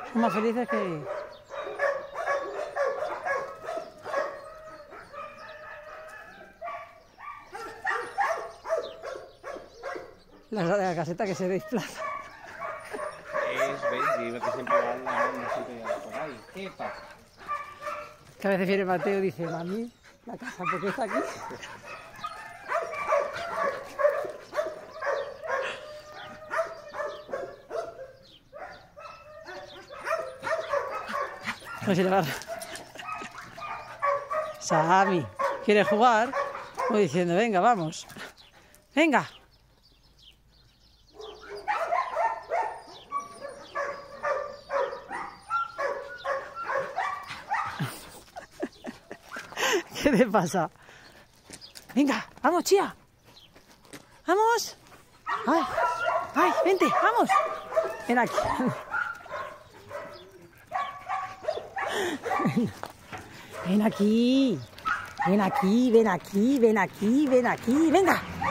Son más felices que... La caseta que se desplaza. ¿Ves? Digo que siempre va la siempre por ahí. ¿Qué pasa? Que a veces viene Mateo y dice, mami, la casa, ¿por qué está aquí? No se le va. Sami, ¿quiere jugar? Voy diciendo, venga, vamos. Venga. ¿Qué te pasa? Venga, vamos, chía. Vamos. Ay, ay, vente, vamos. Ven aquí. Ven aquí. Ven aquí, ven aquí, ven aquí, ven aquí. Venga.